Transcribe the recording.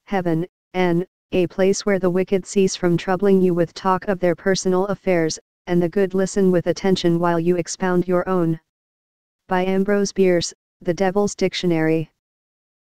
heaven, a place where the wicked cease from troubling you with talk of their personal affairs, and the good listen with attention while you expound your own. By Ambrose Bierce, The Devil's Dictionary.